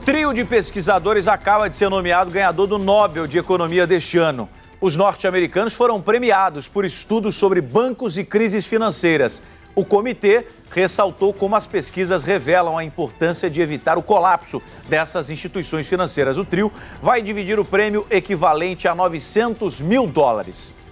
trio de pesquisadores acaba de ser nomeado ganhador do Nobel de Economia deste ano. Os norte-americanos foram premiados por estudos sobre bancos e crises financeiras. O comitê ressaltou como as pesquisas revelam a importância de evitar o colapso dessas instituições financeiras. O trio vai dividir o prêmio equivalente a US$ 900 mil.